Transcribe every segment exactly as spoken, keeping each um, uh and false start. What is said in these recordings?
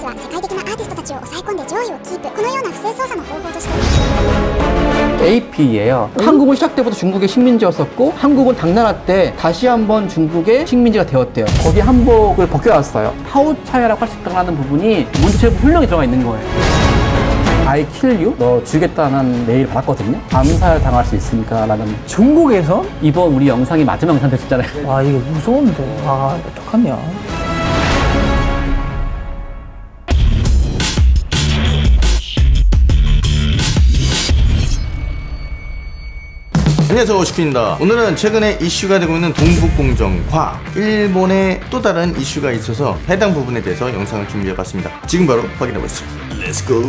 は世界的なアーティストたちを抑え込んで上位をキープ。このような不正操作の方法として 에이피이에요. 음? 한국은 시작 때부터 중국의 식민지였었고 한국은 당나라 때 다시 한번 중국의 식민지가 되었대요. 거기 한복을 벗겨왔어요. 파우차이라고 할 수 있다는 부분이 문체부 훈령이 들어가 있는 거예요. I kill you? 너 죽겠다는 메일 받았거든요. 암살 당할 수 있으니까 라는. 중국에서? 이번 우리 영상이 마지막 영상 됐었잖아요. 와 이게 무서운데. 아 어떡하냐. 안녕하세요, 오시피입니다. 오늘은 최근에 이슈가 되고 있는 동북공정과 일본의 또 다른 이슈가 있어서 해당 부분에 대해서 영상을 준비해봤습니다. 지금 바로 확인해보시죠. 렛츠고!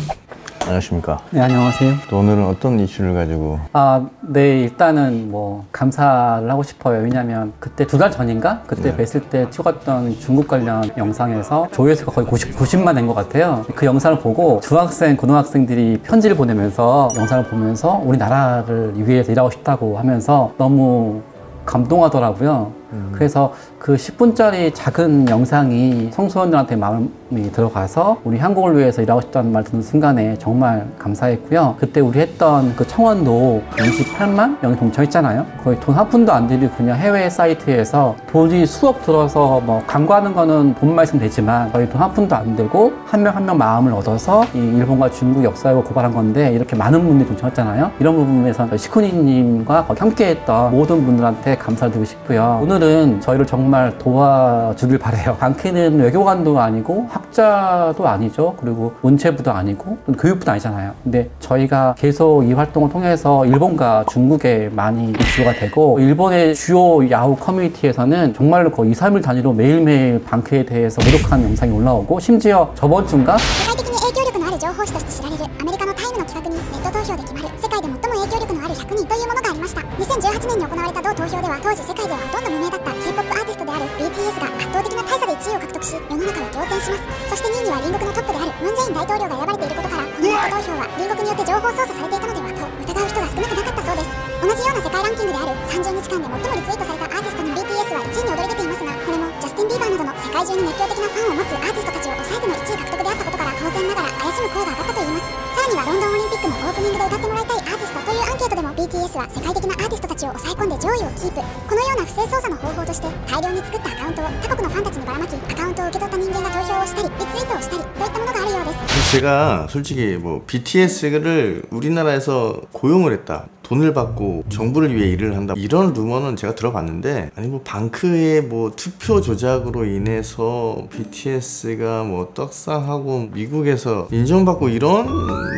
안녕하십니까. 네, 안녕하세요. 또 오늘은 어떤 이슈를 가지고? 아, 네, 일단은 뭐 감사를 하고 싶어요. 왜냐면 그때 두 달 전인가? 그때 네. 뵀을 때 찍었던 중국 관련 영상에서 조회수가 거의 구십, 구십만 된 것 같아요. 그 영상을 보고 중학생, 고등학생들이 편지를 보내면서 영상을 보면서 우리나라를 위해서 일하고 싶다고 하면서 너무 감동하더라고요. 음. 그래서 그 십 분짜리 작은 영상이 청소년들한테 마음이 들어가서 우리 한국을 위해서 일하고 싶다는 말 듣는 순간에 정말 감사했고요. 그때 우리 했던 그 청원도 이십팔만 명이 동참했잖아요. 거의 돈 한 푼도 안 들이고 그냥 해외 사이트에서 돈이 수억 들어서 뭐 광고하는 거는 돈만 있으면 되지만 거의 돈 한 푼도 안 들고 한 명 한 명 마음을 얻어서 이 일본과 중국 역사를 고발한 건데 이렇게 많은 분들이 동참했잖아요. 이런 부분에서 시쿠니님과 함께했던 모든 분들한테 감사를 드리고 싶고요. 오늘은 저희를 정말 도와주길 바래요. 방키는 외교관도 아니고 학자도 아니죠. 그리고 문체부도 아니고 교육부도 아니잖아요. 근데 저희가 계속 이 활동을 통해서 일본과 중국에 많이 이슈가 되고 일본의 주요 야후 커뮤니티에서는 정말로 거의 이, 삼 일 단위로 매일매일 방키에 대해서 모독하는 영상이 올라오고 심지어 저번 주인가? 情報誌として知られるアメリカのタイムの企画にネット投票で決まる世界で最も影響力のあるひゃくにんというものがありました。にせんじゅうはちねんに行われた同投票では当時世界ではほとんど無名だった K-ポップ アーティストである ビーティーエス が圧倒的な大差でいちいを獲得し世の中は仰天します。そしてにいには隣国のトップであるムン・ジェイン大統領が選ばれていることからこのネット投票は隣国によって情報操作されていたのではと疑う人が少なくなかったそうです。同じような世界ランキングであるさんじゅうにちかんで最もリツイートされたアーティストの ビーティーエス はいちいに躍り出ていますがこれもジャスティン・ビーバーなどの世界中に熱狂的なファンを持つアーティストたちを抑えてのいちい獲得であったことから当然ながら怪しむ声が上がったといいます。さらにはロンドンオリンピックのオープニングで歌ってもらいたいアーティストというアンケートでも ビーティーエス は世界的なアーティストたちを抑え込んで上位をキープ。このような不正操作の方法として大量に作ったアカウントを他国のファンたちにばらまきアカウントを受け取った人間が投票をしたりリツイートをしたりといったものがあるようです。 제가 솔직히 뭐 비티에스를 우리나라에서 고용을 했다, 돈을 받고 정부를 위해 일을 한다 이런 루머는 제가 들어봤는데 아니 뭐 방크의 뭐 투표 조작으로 인해서 비티에스가 뭐 떡상하고 미국에서 인정받고 이런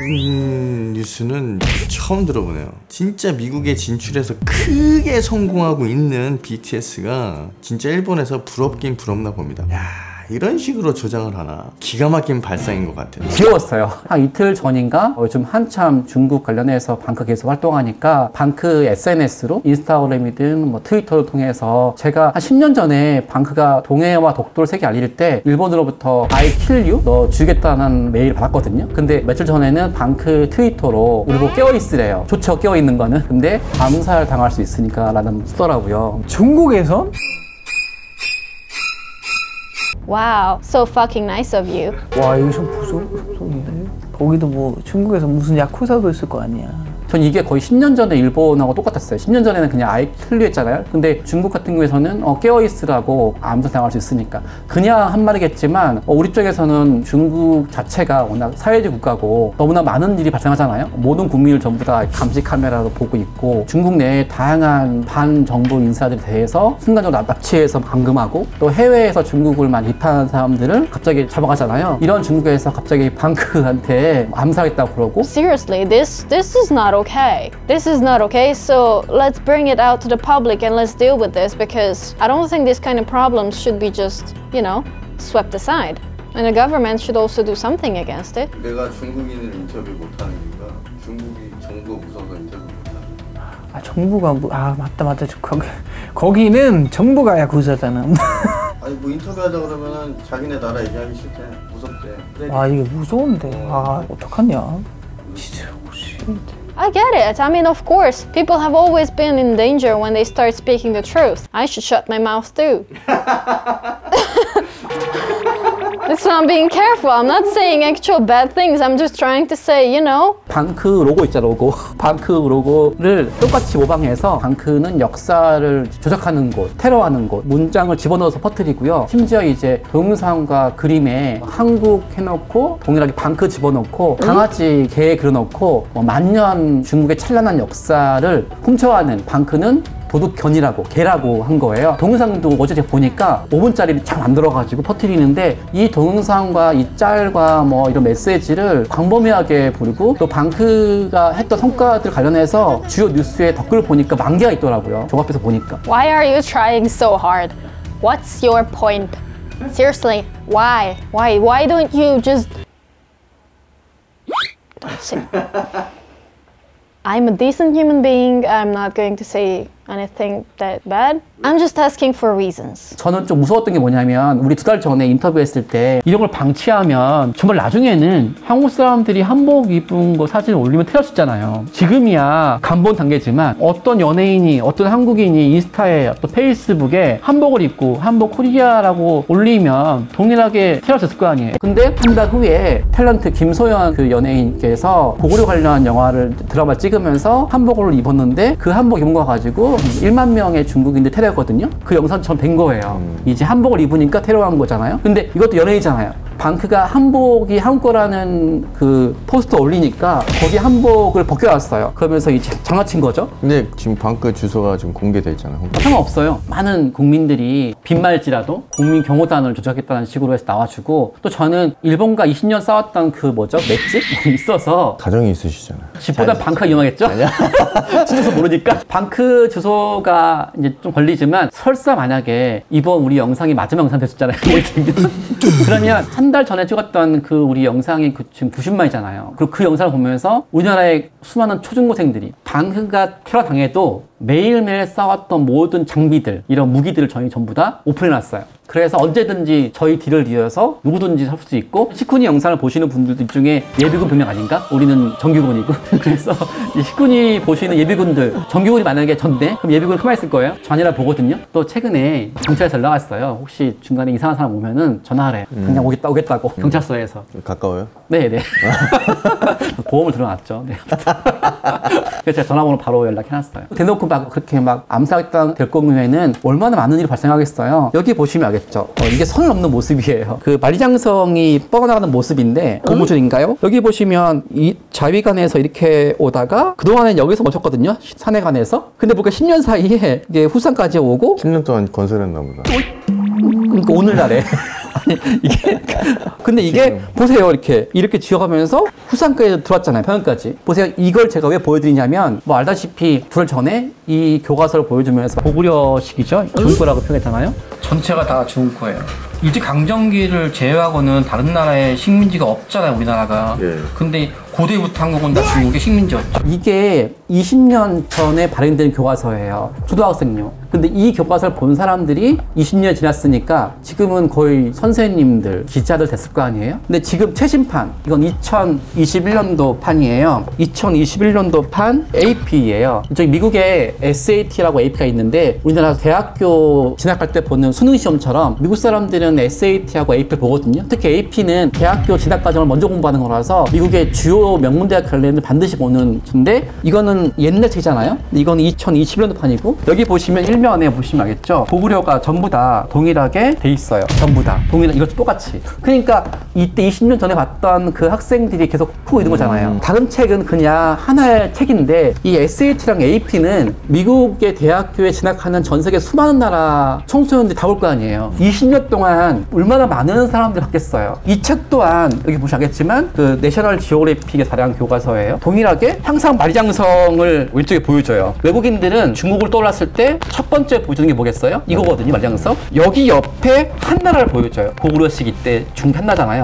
음, 뉴스는 처음 들어보네요. 진짜 미국에 진출해서 크게 성공하고 있는 비티에스가 진짜 일본에서 부럽긴 부럽나 봅니다. 야, 이런 식으로 조장을 하나 기가 막힌 발상인 것 같아요. 귀여웠어요. 한 이틀 전인가 요즘 한참 중국 관련해서 방크 계속 활동하니까 방크 에스엔에스로 인스타그램이든 뭐 트위터를 통해서 제가 한 십 년 전에 방크가 동해와 독도를 세계 알릴 때 일본으로부터 I kill you? 너 죽이겠다는 메일 받았거든요. 근데 며칠 전에는 방크 트위터로 우리 보고 깨어있으래요. 좋죠, 깨어있는 거는. 근데 암살 당할 수 있으니까 라는 쓰더라고요. 중국에선? Wow, so fucking nice of you. 와 이거 좀 무서운데? 거기도 뭐 중국에서 무슨 야쿠자도 있을 거 아니야. 전 이게 거의 십 년 전에 일본하고 똑같았어요. 십 년 전에는 그냥 아이 킬류 했잖아요. 근데 중국 같은 경우에서는 어, 깨어있으라고 암살 당할 수 있으니까 그냥 한 말이겠지만 어, 우리 쪽에서는 중국 자체가 워낙 사회주의 국가고 너무나 많은 일이 발생하잖아요. 모든 국민을 전부 다 감시 카메라로 보고 있고 중국 내에 다양한 반정부 인사들에 대해서 순간적으로 납치해서 감금하고 또 해외에서 중국을 많이 비판하는 사람들을 갑자기 잡아가잖아요. 이런 중국에서 갑자기 방크한테 암살했다고 그러고 Seriously, this this is not okay. This is not okay. So let's bring it out to the public and let's deal with this because I don't think this kind of problems should be just, you know, swept aside. And the government should also do something against it. 내가 중국인을 인터뷰 못하는 이유가 중국이 정부가 무서워서 인터뷰 못하는. 아 정부가 뭐, 아 맞다 맞다 거기 거기는 정부가 야구자잖아. 아니 뭐 인터뷰하자 그러면은 자기네 나라 얘기하기 싫대, 무섭대. 아 이게 무서운데. 아 어떡하냐. 진짜 오씨. I get it. I mean, of course, people have always been in danger when they start speaking the truth. I should shut my mouth too. It's not being careful. I'm not saying actual bad things. I'm just trying to say, you know. 방크 로고 있잖아, 로고. 방크 로고를 똑같이 모방해서 방크는 역사를 조작하는 곳, 테러하는 곳, 문장을 집어넣어서 퍼뜨리고요. 심지어 이제 동영상과 그림에 한국 해놓고 동일하게 방크 집어넣고 강아지 개 그려놓고 뭐 만년 중국의 찬란한 역사를 훔쳐가는 방크는 도둑견이라고 개라고 한 거예요. 동영상도 어제 제가 보니까 오 분짜리 잘 만들어가지고 퍼뜨리는데 이 동영상과 이 짤과 뭐 이런 메시지를 광범위하게 부르고 또 방크가 했던 성과들 관련해서 주요 뉴스에 댓글을 보니까 만 개가 있더라고요. 종합해서 보니까. Why are you trying so hard? What's your point? Seriously, why? Why? Why don't you just... Don't say. I'm a decent human being. I'm not going to say anything that bad. I'm just asking for reasons. 저는 좀 무서웠던 게 뭐냐면 우리 두 달 전에 인터뷰했을 때 이런 걸 방치하면 정말 나중에는 한국 사람들이 한복 입은 거 사진을 올리면 테러 치잖아요. 지금이야 간본 단계지만 어떤 연예인이 어떤 한국인이 인스타에 또 페이스북에 한복을 입고 한복 코리아라고 올리면 동일하게 테러 쳤을 거 아니에요. 근데 한 달 후에 탤런트 김소연 그 연예인께서 고구려 관련 영화를 드라마 찍으면서 한복을 입었는데 그 한복 입은 거 가지고 일만 명의 중국인들 테러했거든요. 그 영상처럼 된 거예요. 음. 이제 한복을 입으니까 테러한 거잖아요. 근데 이것도 연예인이잖아요. 방크가 한복이 한국 거라는 그 포스터 올리니까 거기 한복을 벗겨왔어요. 그러면서 이제 장난친 거죠. 근데 지금 방크 주소가 지금 공개돼 있잖아요. 상관없어요. 많은 국민들이 빈말지라도 국민 경호단을 조작했다는 식으로 해서 나와주고 또 저는 일본과 이십 년 싸웠던 그 뭐죠? 맷집? 있어서 가정이 있으시잖아요. 집보다 방크가 위험하겠죠? 아니야. 진짜서 모르니까. 방크 주소가 이제 좀 걸리지만 설사 만약에 이번 우리 영상이 마지막 영상 됐었잖아요. 그러면 한 달 전에 찍었던 그 우리 영상이 그 지금 구십만이잖아요. 그리고 그 영상을 보면서 우리나라의 수많은 초중고생들이 방크가 테러 당해도 매일매일 쌓았던 모든 장비들, 이런 무기들을 저희 전부 다 오픈해놨어요. 그래서 언제든지 저희 뒤를 이어서 누구든지 할 수 있고, 시쿠니 영상을 보시는 분들 중에 예비군 병력 아닌가? 우리는 정규군이고. 그래서 이 시쿠니 보시는 예비군들, 정규군이 만약에 전대? 그럼 예비군 가만히 있을 거예요? 저 아니라 보거든요. 또 최근에 경찰에서 연락 왔어요. 혹시 중간에 이상한 사람 오면은 전화하래. 음. 그냥 오겠다, 오겠다고. 음. 경찰서에서. 가까워요? 네네. 보험을 들어놨죠. 네. 그래서 제가 전화번호 바로 연락해놨어요. 대놓고 막 그렇게 막 암살당 될 경우에는 얼마나 많은 일이 발생하겠어요. 여기 보시면 알겠죠. 어, 이게 선을 넘는 모습이에요. 그 만리장성이 뻗어나가는 모습인데 고무줄인가요? 여기 보시면 이 자위관에서 이렇게 오다가 그동안엔 여기서 멈췄거든요. 산해관에서. 근데 보니까 십 년 사이에 이게 후산까지 오고 십 년 동안 건설했나 보다. 그러니까 오늘날에 아니 이게 근데 이게 지금. 보세요. 이렇게 이렇게 지어가면서 후산까지 들어왔잖아요. 평양까지. 보세요. 이걸 제가 왜 보여드리냐면 뭐 알다시피 두 달 전에 이 교과서를 보여주면서 고구려식이죠. 중국어라고 표현했잖아요. 전체가 다 중국어예요. 일제 강점기를 제외하고는 다른 나라에 식민지가 없잖아요. 우리나라가. 예. 근데 고대부터 한국은 다 중국의 식민지였죠. 이게 이십 년 전에 발행된 교과서예요. 초등학생용. 근데 이 교과서를 본 사람들이 이십 년이 지났으니까 지금은 거의 선생님들, 기자들 됐을 거 아니에요? 근데 지금 최신판, 이건 이천이십일 년도 판이에요. 이천이십일 년도 판 에이피예요. 저기 미국에 에스에이티라고 에이피가 있는데 우리나라 대학교 진학할 때 보는 수능 시험처럼 미국 사람들은 에스에이티하고 에이피를 보거든요. 특히 에이피는 대학교 진학 과정을 먼저 공부하는 거라서 미국의 주요 명문대학 관련을 반드시 보는 건데 이거는 옛날 책이잖아요. 이건 이천이십일 년도 판이고 여기 보시면 일면에 보시면 알겠죠. 고구려가 전부 다 동일하게 돼 있어요. 전부 다 동일하게 이것도 똑같이. 그러니까 이때 이십 년 전에 봤던 그 학생들이 계속 풀고 있는 거잖아요. 음. 다른 책은 그냥 하나의 책인데 이 에스에이티랑 에이피는 미국의 대학교에 진학하는 전 세계 수많은 나라 청소년들이 다 볼 거 아니에요. 이십 년 동안 얼마나 많은 사람들이 봤겠어요. 이 책 또한 여기 보시면 알겠지만 그 내셔널 지오그래픽의 발행 교과서예요. 동일하게 항상 만리장성을 왼쪽에 보여줘요. 외국인들은 중국을 떠올랐을 때 첫 번째 보여주는 게 뭐겠어요? 이거거든요. 만리장성. 여기 옆에 한나라를 보여줘요. 고구려식 이때 중국 한나잖아요.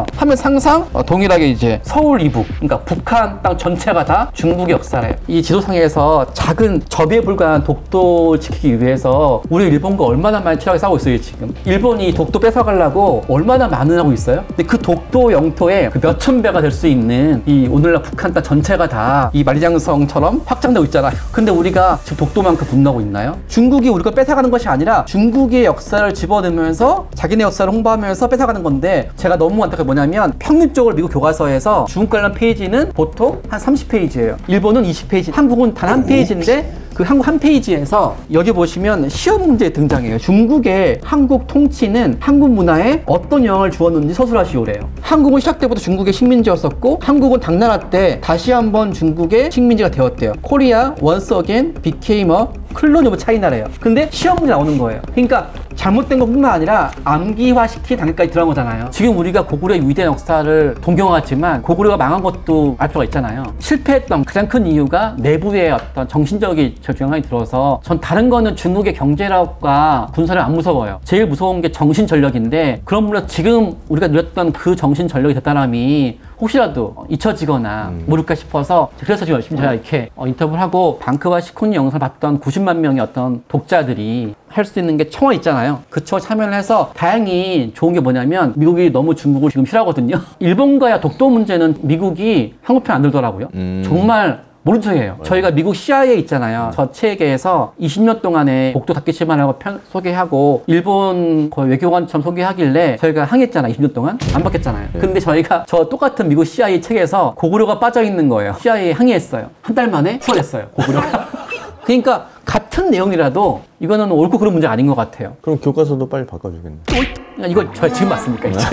있잖아요. 하면 항상 어, 동일하게 이제 서울 이북, 그러니까 북한 땅 전체가 다 중국의 역사래요. 이 지도상에서 작은 접이에 불과한 독도 지키기 위해서 우리 일본과 얼마나 많이 치열하게 싸우고 있어요 지금. 일본이 독도 뺏어가려고 얼마나 많은 하고 있어요. 근데 그 독도 영토에 그 몇천 배가 될 수 있는 이 오늘날 북한 땅 전체가 다 이 만리장성처럼 확장되고 있잖아요. 근데 우리가 지금 독도만큼 분노하고 있나요? 중국이 우리가 뺏어가는 것이 아니라 중국의 역사를 집어넣으면서 자기네 역사를 홍보하면서 뺏어가는 건데, 제가 너무 안타까운 게 뭐냐면 평균적으로 미국 교과서에서 중국 관련 페이지는 보통 한 삼십 페이지예요. 일본은 이십 페이지, 한국은 단 한 페이지인데 그 한국 한 페이지에서 여기 보시면 시험 문제 등장해요. 중국의 한국 통치는 한국 문화에 어떤 영향을 주었는지 서술하시오래요. 한국은 시작 때부터 중국의 식민지였었고, 한국은 당나라 때 다시 한번 중국의 식민지가 되었대요. 코리아 once again became a 클론 오브 차이나래요. 근데 시험 문제 나오는 거예요. 그러니까 잘못된 것뿐만 아니라 암기화시키 단계까지 들어간 거잖아요. 지금 우리가 고구려의 위대한 역사를 동경하지만 고구려가 망한 것도 알 필요가 있잖아요. 실패했던 가장 큰 이유가 내부의 어떤 정신적인 영향이 들어서, 전 다른 거는 중국의 경제력과 군사를 안 무서워요. 제일 무서운 게 정신전력인데, 그런 물론 지금 우리가 누렸던 그 정신전력의 대단함이 혹시라도 잊혀지거나 음. 모를까 싶어서, 그래서 지금 열심히 제가 이렇게 어, 인터뷰를 하고, 방크와 시코니 영상을 봤던 구십만 명의 어떤 독자들이 할 수 있는 게 청원 있잖아요. 그 청원 참여를 해서 다행히 좋은 게 뭐냐면, 미국이 너무 중국을 지금 싫어하거든요. 일본과의 독도 문제는 미국이 한국 편 안 들더라고요. 음. 정말 모른 척이에요. 저희가 미국 씨아이에이 있잖아요. 저 체계에서 이십 년 동안에 독도 닫기 실만하고 편 소개하고 일본 거의 외교관처럼 소개하길래 저희가 항의했잖아요. 이십 년 동안 안 받겠잖아요. 네. 근데 저희가 저 똑같은 미국 씨아이에이 책에서 고구려가 빠져있는 거예요. 씨아이에이 항의했어요. 한 달 만에 후원했어요, 고구려가. 그러니까 같은 내용이라도 이거는 옳고 그른 문제 아닌 것 같아요. 그럼 교과서도 빨리 바꿔주겠네. 이거 저 지금 맞습니까? 이제.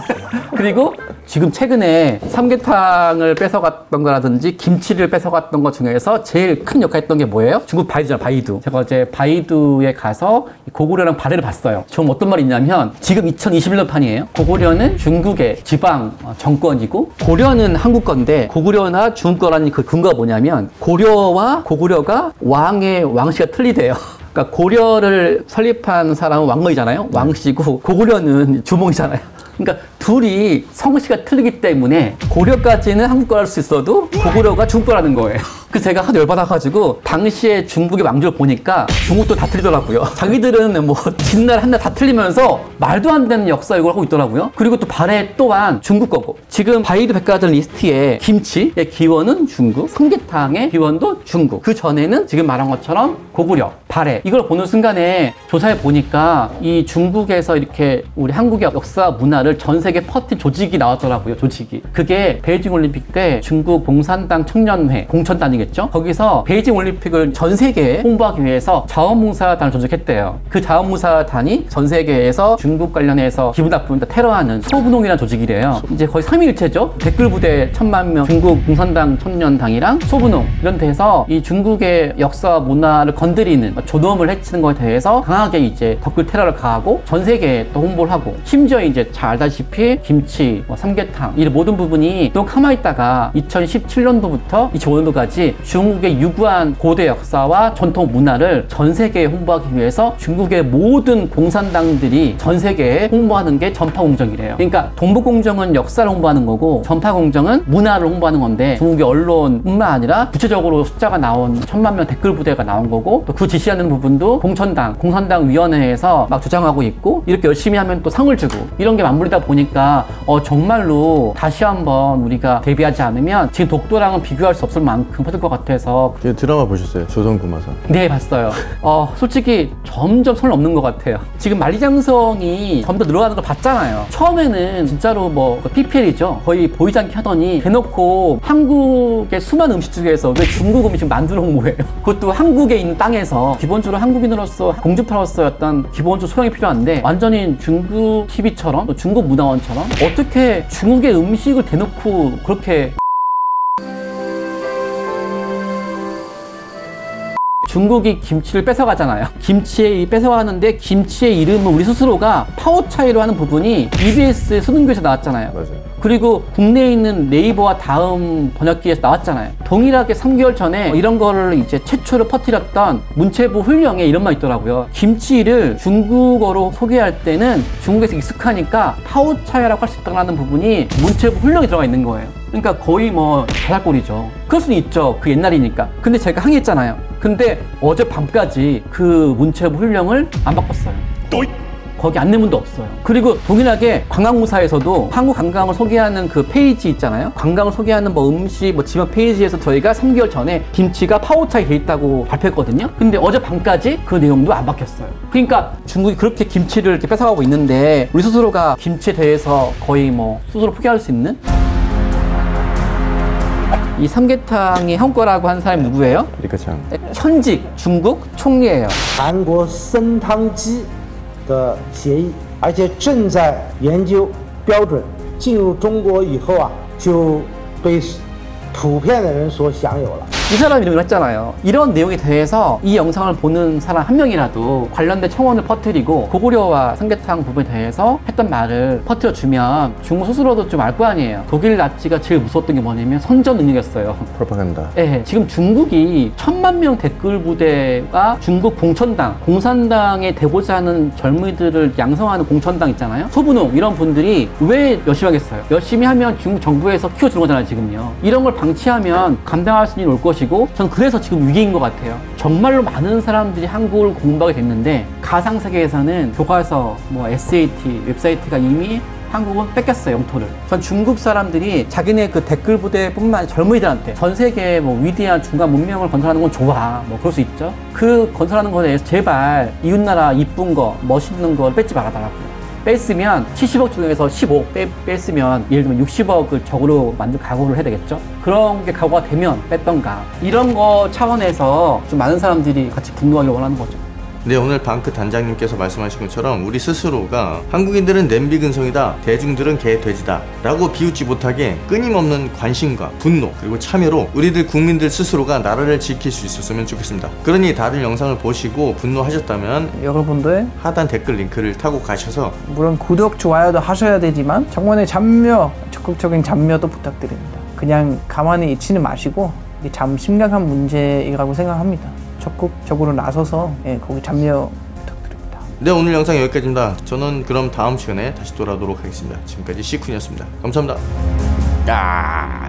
그리고 지금 최근에 삼계탕을 뺏어갔던 거라든지 김치를 뺏어갔던 것 중에서 제일 큰 역할 했던 게 뭐예요? 중국 바이두잖아, 바이두. 제가 어제 바이두에 가서 고구려랑 발해를 봤어요. 좀 어떤 말이 있냐면, 지금 이천이십일 년 판이에요. 고구려는 중국의 지방 정권이고 고려는 한국 건데, 고구려나 중국 거라는 그 근거가 뭐냐면, 고려와 고구려가 왕의 왕씨가 틀리대요. 그러니까 고려를 설립한 사람은 왕건이잖아요. 왕씨고 고구려는 주몽이잖아요. 그러니까 둘이 성씨가 틀리기 때문에 고려까지는 한국 거랄 수 있어도 고구려가 중국 거라는 거예요. 그래서 제가 하도 열받아가지고 당시에 중국의 왕조를 보니까 중국도 다 틀리더라고요. 자기들은 뭐 진날 한날 다 틀리면서 말도 안 되는 역사 요구를 하고 있더라고요. 그리고 또 발해 또한 중국 거고, 지금 바이두 백과사전 리스트에 김치의 기원은 중국, 삼계탕의 기원도 중국, 그 전에는 지금 말한 것처럼 고구려, 발해, 이걸 보는 순간에 조사해 보니까 이 중국에서 이렇게 우리 한국의 역사 문화를 전 세계 퍼뜨린 조직이 나왔더라고요. 조직이. 그게 베이징 올림픽 때 중국 공산당 청년회, 공천단이겠죠? 거기서 베이징 올림픽을 전 세계에 홍보하기 위해서 자원봉사단을 조직했대요. 그 자원봉사단이 전 세계에서 중국 관련해서 기분 나쁜 테러하는 소분홍이라는 조직이래요. 이제 거의 삼위일체죠. 댓글부대 천만 명, 중국 공산당 청년당이랑 소분홍, 이런 데서 이 중국의 역사 문화를 건드리는 존엄을 해치는 것에 대해서 강하게 이제 댓글 테러를 가하고 전 세계에 또 홍보를 하고, 심지어 이제 잘 알다시피 김치, 뭐 삼계탕, 이 모든 부분이 또 가만히 있다가 이천십칠 년도부터 이천오 년도까지 중국의 유구한 고대 역사와 전통 문화를 전 세계에 홍보하기 위해서 중국의 모든 공산당들이 전 세계에 홍보하는 게 전파공정이래요. 그러니까 동북공정은 역사를 홍보하는 거고 전파공정은 문화를 홍보하는 건데, 중국의 언론뿐만 아니라 구체적으로 숫자가 나온 천만 명 댓글 부대가 나온 거고, 또 그 지시하는 부분도 공천당, 공산당 위원회에서 막 주장하고 있고, 이렇게 열심히 하면 또 상을 주고, 이런 게 맞물리다 보니까 어 정말로 다시 한번 우리가 대비하지 않으면 지금 독도랑은 비교할 수 없을 만큼 퍼질 것 같아서. 드라마 보셨어요? 조선구마사. 네, 봤어요. 어 솔직히 점점 선 넘는 것 같아요. 지금 만리장성이 점점 늘어나는 걸 봤잖아요. 처음에는 진짜로 뭐 피피엘이죠. 거의 보이지 않게 하더니 대놓고 한국의 수많은 음식 중에서 왜 중국 음식 만두를 홍보해요? 그것도 한국에 있는 땅에서. 기본적으로 한국인으로서, 공주파로서의 어떤 기본적 소양이 필요한데, 완전히 중국 티비처럼 또 중국 문화원처럼 어떻게 중국의 음식을 대놓고 그렇게 중국이 김치를 뺏어가잖아요. 김치에 뺏어가는데 김치의 이름은 우리 스스로가 파오차이로 하는 부분이 이비에스 수능교에서 나왔잖아요. 맞아요. 그리고 국내에 있는 네이버와 다음 번역기에서 나왔잖아요. 동일하게 삼 개월 전에 이런 거를 이제 최초로 퍼뜨렸던 문체부 훈령에 이런 말 있더라고요. 김치를 중국어로 소개할 때는 중국에서 익숙하니까 파오차이라고 할 수 있다는 부분이 문체부 훈령에 들어가 있는 거예요. 그러니까 거의 뭐 자살골이죠. 그럴 수는 있죠. 그 옛날이니까. 근데 제가 항의했잖아요. 근데 어젯밤까지 그 문체부 훈령을 안 바꿨어요. 거기 안내문도 없어요. 그리고 동일하게 관광부사에서도 한국 관광을 소개하는 그 페이지 있잖아요. 관광을 소개하는 뭐 음식, 뭐 지역 페이지에서 저희가 삼 개월 전에 김치가 파오차이 돼 있다고 발표했거든요. 근데 어젯밤까지 그 내용도 안 바뀌었어요. 그러니까 중국이 그렇게 김치를 이렇게 뺏어가고 있는데 우리 스스로가 김치에 대해서 거의 뭐 스스로 포기할 수 있는? 이 삼계탕이 형 거라고 한 사람이 누구예요? 리커창. 현직 중국 총리예요. 韩国参汤鸡的协议，而且正在研究标准。进入中国以后啊，就被普遍的人所享有了。 이 사람 이름을 했잖아요. 이런 내용에 대해서 이 영상을 보는 사람 한 명이라도 관련된 청원을 퍼뜨리고 고구려와 삼계탕 부분에 대해서 했던 말을 퍼뜨려주면 중국 스스로도 좀 알 거 아니에요. 독일 나치가 제일 무서웠던 게 뭐냐면 선전 능력이었어요. 프로파간다. 예, 지금 중국이 천만 명 댓글 부대가 중국 공천당, 공산당에 되고자 하는 젊은이들을 양성하는 공천당 있잖아요. 소분홍 이런 분들이 왜 열심히 하겠어요? 열심히 하면 중국 정부에서 키워주는 거잖아요, 지금요. 이런 걸 방치하면 감당할 수 있는 올 것이고 전 그래서 지금 위기인 것 같아요. 정말로 많은 사람들이 한국을 공부하게 됐는데 가상세계에서는 교과서, 뭐 에스에이티, 웹사이트가 이미 한국은 뺏겼어요, 영토를. 전 중국 사람들이 자기네 그 댓글 부대뿐만 아니라 젊은이들한테 전 세계에 뭐 위대한 중간 문명을 건설하는 건 좋아, 뭐 그럴 수 있죠. 그 건설하는 거에 대해서 제발 이웃나라 이쁜 거, 멋있는 걸 뺏지 말아달라고요. 뺐으면 칠십억 중에서 십억 빼, 뺐으면 예를 들면 육십억을 적으로 만들 각오를 해야 되겠죠. 그런 게 각오가 되면 뺐던가 이런 거 차원에서 좀 많은 사람들이 같이 분노하길 원하는 거죠. 네, 오늘 방크 단장님께서 말씀하신 것처럼 우리 스스로가 한국인들은 냄비 근성이다, 대중들은 개 돼지다 라고 비웃지 못하게 끊임없는 관심과 분노 그리고 참여로 우리들 국민들 스스로가 나라를 지킬 수 있었으면 좋겠습니다. 그러니 다른 영상을 보시고 분노하셨다면 여러분들 하단 댓글 링크를 타고 가셔서 물론 구독, 좋아요도 하셔야 되지만 정원의 참여, 적극적인 참여도 부탁드립니다. 그냥 가만히 있지는 마시고 이게 참 심각한 문제라고 생각합니다. 적극적으로 나서서 예, 거기 참여 부탁드립니다. 네, 오늘 영상 여기까지입니다. 저는 그럼 다음 시간에 다시 돌아오도록 하겠습니다. 지금까지 시쿤이었습니다. 감사합니다. 야.